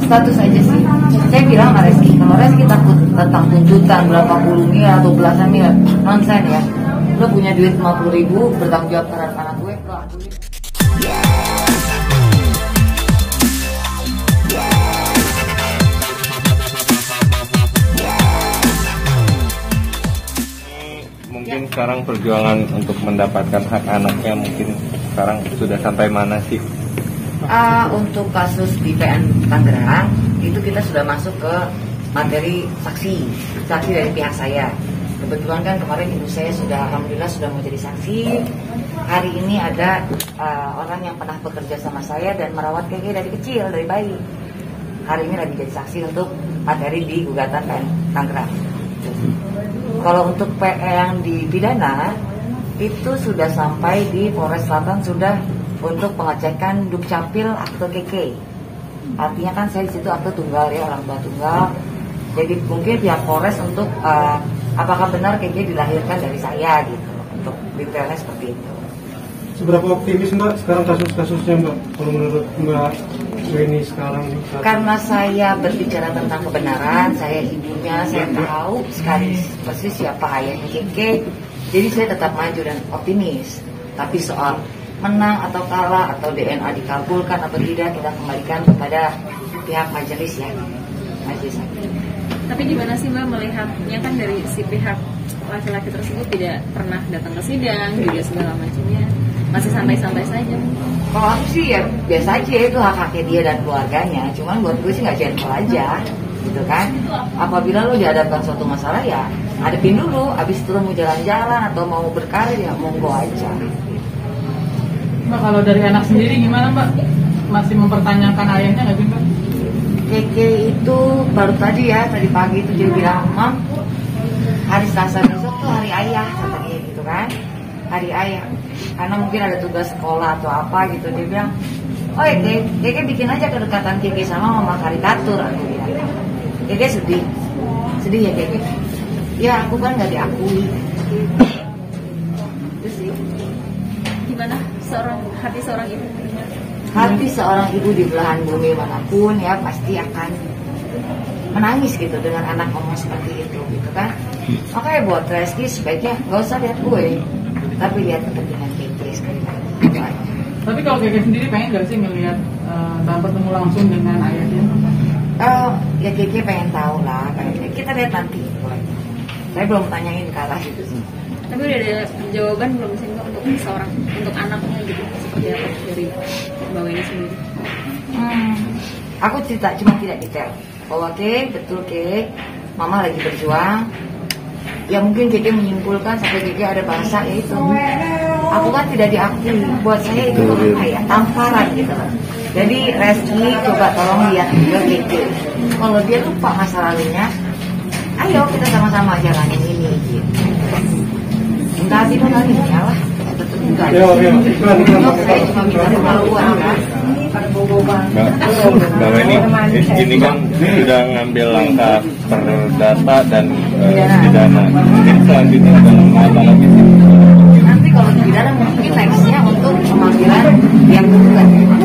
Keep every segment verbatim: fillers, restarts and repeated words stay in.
status aja sih. Saya bilang sama Reski, kalau Reski takut tentang tuntutan berapa puluh miliar atau belasan miliar, nonsen ya. Lo punya duit lima puluh ribu, bertanggung jawab terhadap anak gue, lo akui. Mungkin sekarang perjuangan untuk mendapatkan hak anaknya mungkin sekarang sudah sampai mana sih? Uh, untuk kasus di P N Tangerang itu kita sudah masuk ke materi saksi, saksi dari pihak saya. Kebetulan kan kemarin ibu saya sudah alhamdulillah sudah mau jadi saksi. Hari ini ada uh, orang yang pernah bekerja sama saya dan merawat Keke dari kecil, dari bayi. Hari ini lagi jadi saksi untuk materi di gugatan P N Tangerang. Kalau untuk P yang di pidana itu sudah sampai di Polres Selatan sudah untuk pengecekan Dukcapil akte K K. Artinya kan saya di situ akte tunggal ya, orang tua tunggal. Jadi mungkin pihak Polres untuk uh, apakah benar K K dilahirkan dari saya gitu. Untuk detailnya seperti itu. Seberapa optimis Mbak sekarang kasus-kasusnya Mbak? Kalau menurut Mbak Weni sekarang? Karena saya berbicara tentang kebenaran, saya ibunya, saya tahu sekali persis siapa ayahnya K K. Jadi saya tetap maju dan optimis. Tapi soal menang atau kalah atau D N A dikabulkan atau tidak, kita kembalikan kepada pihak majelis ya, majelis hakim. Tapi gimana sih Mbak melihatnya, kan dari si pihak laki-laki tersebut tidak pernah datang ke sidang juga segala macamnya, masih santai-santai saja. Kalau aku sih ya biasa aja, itu hak haknya dia dan keluarganya. Cuman buat gue sih nggak gentle aja, gitu kan. Apabila lo dihadapkan suatu masalah ya hadapin dulu. Abis itu lo mau jalan-jalan atau mau berkarir ya monggo aja. Mbak, kalau dari anak sendiri gimana Mbak? Masih mempertanyakan ayahnya nggak sih Mbak? Keke itu baru tadi ya, tadi pagi itu dia bilang, Mam, hari Selasa besok tuh hari ayah, katanya gitu kan. Hari ayah, karena mungkin ada tugas sekolah atau apa gitu. Dia bilang, oh ya Keke, Keke bikin aja kedekatan Keke sama mama karikatur. Aku bilang, Keke sedih, sedih ya Keke. Ya aku kan nggak diakui. Itu sih. Gimana seorang hati seorang ibu? Hati seorang ibu di belahan bumi manapun ya pasti akan menangis gitu dengan anak ngomong seperti itu gitu kan. Makanya buat Reski sebaiknya nggak usah lihat gue, tapi lihat kepentingan Keke sekali lagi. Tapi kalau Keke sendiri pengen nggak sih ngelihat uh, dan bertemu langsung dengan ayahnya? Oh ya Keke pengen tahu lah, pengen. Kita lihat nanti. Saya belum tanyain kalah gitu sih. Tapi udah ada jawaban belum sih Mbak untuk seorang, untuk anaknya gitu, seperti apa dari Mbak Weni sendiri? Hmm, aku cerita cuma tidak detail. Bahwa Keke, betul Keke, Mama lagi berjuang. Ya mungkin Keke menyimpulkan sampai Keke ada bahasa ya itu. Aku kan tidak diakui. Buat saya itu apa ya, tamparan gitu. Jadi Reski coba tolong lihat juga Keke. Kalau dia lupa masa lalunya, ayo kita sama-sama jalanin ini gitu. Enggak sih, enggak sih, lah. Enggak. Saya cuma minta kemaluan kan. Mbak Weni, ini kan sudah ngambil langkah perdata dan uh, pidana. Mungkin selanjutnya dalam apa lagi sih? Nanti kalau pidana mungkin nextnya untuk pemanggilan yang kedua.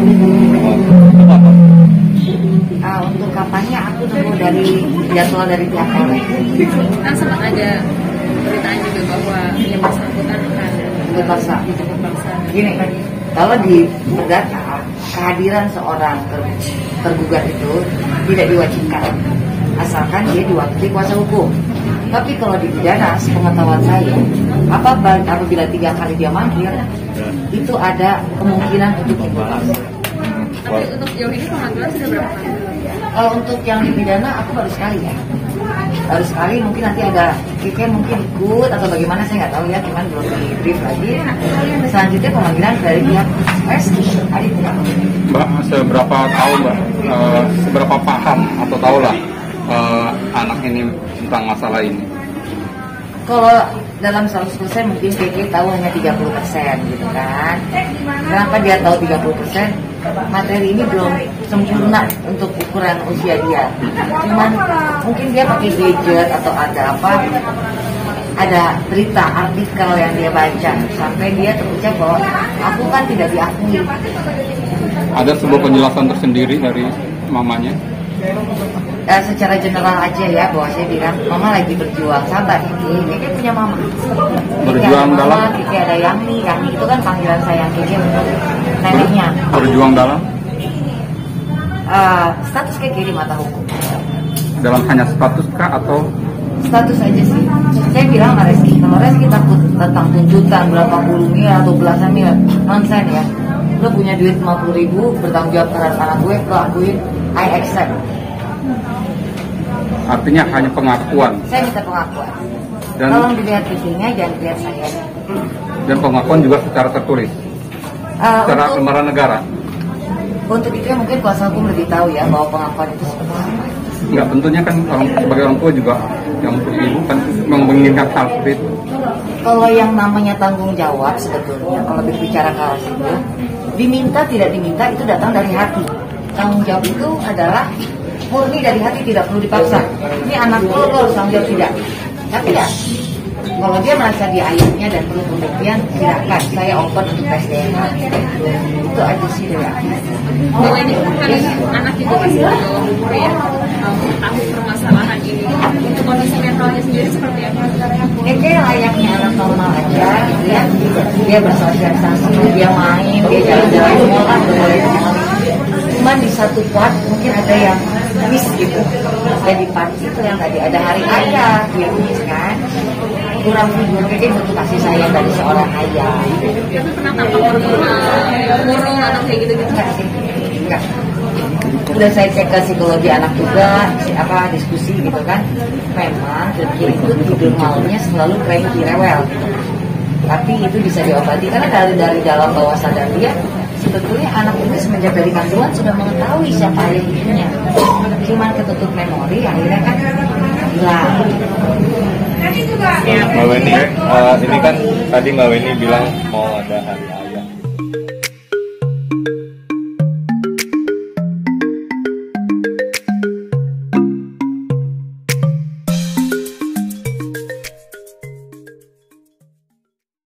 Uh, untuk kapannya aku tunggu dari jadwal dari pihak Polres. Kan sempat ada beritaan juga bahwa yang bersangkutan akan Jemput paksa. dijemput paksa. Gini kan, kalau di perdata kehadiran seorang ter tergugat itu tidak diwajibkan, asalkan dia diwakili kuasa hukum. Tapi kalau di pidana, sepengetahuan saya, apa apabila tiga kali dia manggil, itu ada kemungkinan untuk jemput paksa. Tapi untuk sejauh ini pemanggilan sudah berapa kali? Kalau untuk yang di pidana aku baru sekali ya, baru sekali. Mungkin nanti ada Keke mungkin ikut atau bagaimana saya nggak tahu ya, cuman belum di brief lagi. Selanjutnya pemanggilan dari pihak Reski. Hari ini Mbak, seberapa tahu Mbak, uh, seberapa paham atau tahu lah uh, anak ini tentang masalah ini? kalau dalam seratus persen mungkin Keke tahu hanya tiga puluh persen gitu kan. Kenapa dia tahu tiga puluh persen? Materi ini belum sempurna untuk ukuran usia dia. Cuman mungkin dia pakai gadget atau ada apa, ada berita, artikel yang dia baca sampai dia terucap bahwa aku kan tidak diakui. Ada sebuah penjelasan tersendiri dari mamanya? Uh, secara general aja ya, bahwa saya bilang mama lagi berjuang, sabar Kiki, Kiki punya mama. Berjuang Kiki dalam? mama, Kiki ada Yangmi, Yangmi itu kan panggilan sayang Kiki untuk neneknya. Berjuang dalam? Uh, status Kiki di mata hukum. Dalam hanya status kah atau? Status aja sih. Saya bilang sama Reski, kalau Reski takut tentang tuntutan berapa puluh miliar atau belasan miliar, nonsen ya. Lo punya duit lima puluh ribu, bertanggung jawab terhadap anak gue, lo akuin, I accept. Artinya hanya pengakuan. Saya minta pengakuan. Dan, tolong dilihat Kikinya, jangan dilihat saya. dan pengakuan juga secara tertulis, Uh, secara untuk, lembaran negara. untuk itu ya mungkin kuasa hukum lebih tahu ya bahwa pengakuan itu seperti apa. Enggak, tentunya kan orang, sebagai orang tua juga yang untuk ibu kan menginginkan hal seperti itu. Kalau yang namanya tanggung jawab sebetulnya, kalau berbicara hal itu, diminta tidak diminta itu datang dari hati. Tanggung jawab itu adalah murni dari hati, tidak perlu dipaksa. Ini anak lo, lo harus tanggung jawab, tidak. Tapi ya, kalau dia merasa dia ayahnya dan perlu pembuktian, silakan. Saya open untuk tes D N A. Itu aja sih dari aku. Bahwa ini kan anak itu masih belum umur ya, tahu permasalahan ini. Untuk kondisi mentalnya sendiri seperti apa? Ya kayak layaknya anak normal aja, gitu ya. Dia bersosialisasi, dia main, dia jalan-jalan ke mall kan udah boleh sekali. Cuman di satu part mungkin ada yang miss gitu. Dan di part itu yang tadi ada hari ayah, dia miss kan. Kurang figur, mungkin butuh kasih sayang dari seorang ayah. Tapi pernah tampak murung atau kayak gitu-gitu? Enggak sih, enggak. Udah saya cek ke psikologi anak juga, apa diskusi gitu kan. Memang Kiki itu tidur malamnya selalu cranky, rewel. Tapi itu bisa diobati karena dari dari dalam bawah sadar dia sebetulnya anak ini semenjak dari kandungan sudah mengetahui siapa ayah ibunya. Cuman ketutup memori akhirnya kan hilang. Mbak Weni, uh, ini kan tadi Mbak Weni bilang mau ada hari ayah.